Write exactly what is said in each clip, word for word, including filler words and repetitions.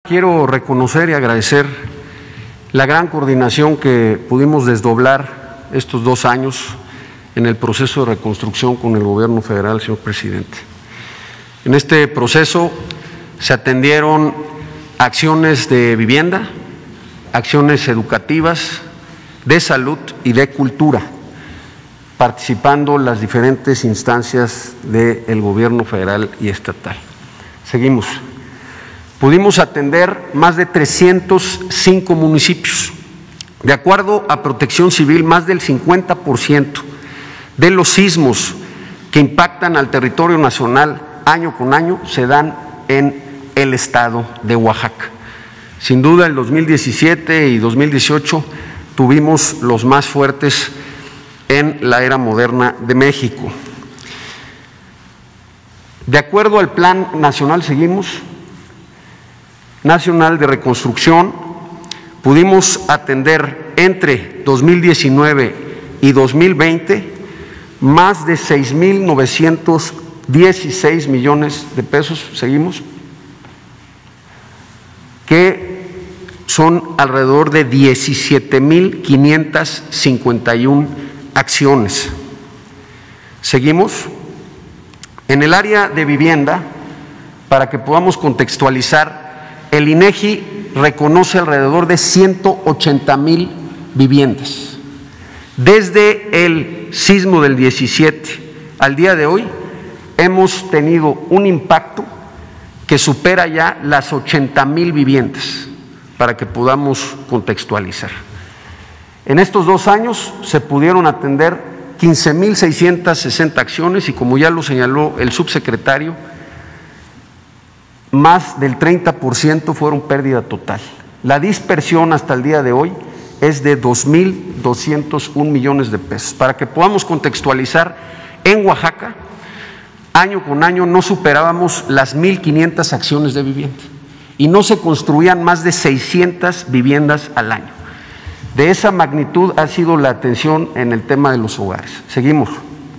Quiero reconocer y agradecer la gran coordinación que pudimos desdoblar estos dos años en el proceso de reconstrucción con el Gobierno federal, señor presidente. En este proceso se atendieron acciones de vivienda, acciones educativas, de salud y de cultura, participando las diferentes instancias del Gobierno federal y estatal. Seguimos. Pudimos atender más de trescientos cinco municipios. De acuerdo a Protección Civil, más del cincuenta por ciento de los sismos que impactan al territorio nacional año con año se dan en el estado de Oaxaca. Sin duda, el dos mil diecisiete y dos mil dieciocho tuvimos los más fuertes en la era moderna de México. De acuerdo al Plan Nacional, seguimos, Nacional de Reconstrucción, pudimos atender entre dos mil diecinueve y dos mil veinte más de seis mil novecientos dieciséis millones de pesos, seguimos, que son alrededor de diecisiete mil quinientas cincuenta y una acciones. Seguimos. En el área de vivienda, para que podamos contextualizar, el INEGI reconoce alrededor de ciento ochenta mil viviendas. Desde el sismo del diecisiete al día de hoy, hemos tenido un impacto que supera ya las ochenta mil viviendas, para que podamos contextualizar. En estos dos años se pudieron atender quince mil seiscientas sesenta acciones y, como ya lo señaló el subsecretario, más del treinta por ciento fueron pérdida total. La dispersión hasta el día de hoy es de dos mil doscientos un millones de pesos. Para que podamos contextualizar, en Oaxaca, año con año no superábamos las mil quinientas acciones de vivienda y no se construían más de seiscientas viviendas al año. De esa magnitud ha sido la atención en el tema de los hogares. Seguimos.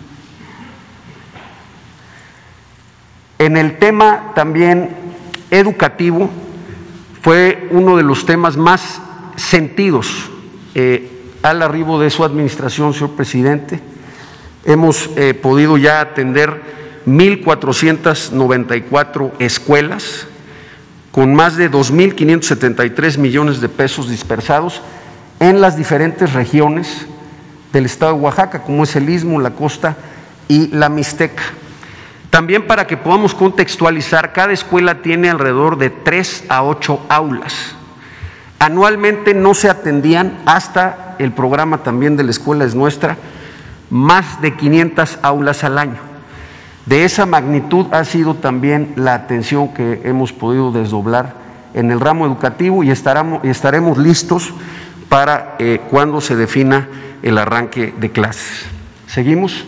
En el tema también educativo, fue uno de los temas más sentidos eh, al arribo de su administración, señor presidente. Hemos eh, podido ya atender mil cuatrocientas noventa y cuatro escuelas con más de dos mil quinientos setenta y tres millones de pesos dispersados en las diferentes regiones del estado de Oaxaca, como es el Istmo, la Costa y la Mixteca. También, para que podamos contextualizar, cada escuela tiene alrededor de tres a ocho aulas. Anualmente no se atendían, hasta el programa también de La Escuela es Nuestra, más de quinientas aulas al año. De esa magnitud ha sido también la atención que hemos podido desdoblar en el ramo educativo y estaremos, estaremos listos para eh, cuando se defina el arranque de clases. Seguimos.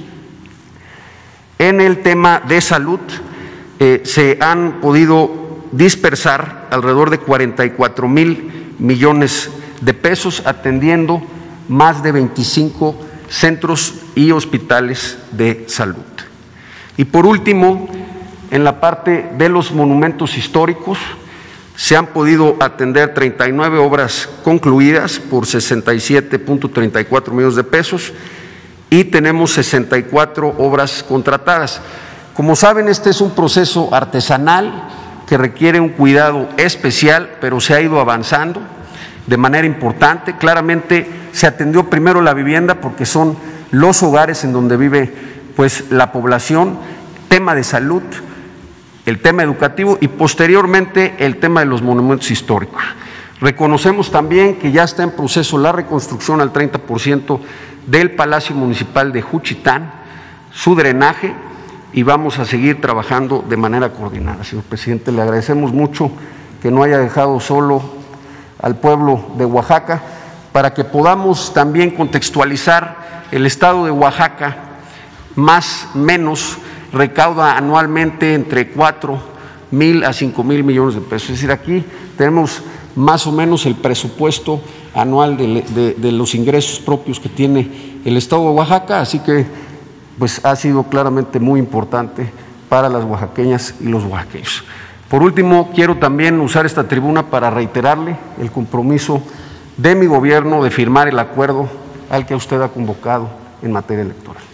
En el tema de salud, eh, se han podido dispersar alrededor de cuarenta y cuatro mil millones de pesos, atendiendo más de veinticinco centros y hospitales de salud. Y por último, en la parte de los monumentos históricos, se han podido atender treinta y nueve obras concluidas por sesenta y siete punto treinta y cuatro millones de pesos y tenemos sesenta y cuatro obras contratadas. Como saben, este es un proceso artesanal que requiere un cuidado especial, pero se ha ido avanzando de manera importante. Claramente se atendió primero la vivienda porque son los hogares en donde vive pues la población, tema de salud, el tema educativo y posteriormente el tema de los monumentos históricos. Reconocemos también que ya está en proceso la reconstrucción al treinta por ciento del Palacio Municipal de Juchitán, su drenaje, y vamos a seguir trabajando de manera coordinada. Señor presidente, le agradecemos mucho que no haya dejado solo al pueblo de Oaxaca, para que podamos también contextualizar. El estado de Oaxaca, más o menos, recauda anualmente entre cuatro mil a cinco mil millones de pesos. Es decir, aquí tenemos más o menos el presupuesto anual de, de, de los ingresos propios que tiene el estado de Oaxaca, así que pues ha sido claramente muy importante para las oaxaqueñas y los oaxaqueños. Por último, quiero también usar esta tribuna para reiterarle el compromiso de mi gobierno de firmar el acuerdo al que usted ha convocado en materia electoral.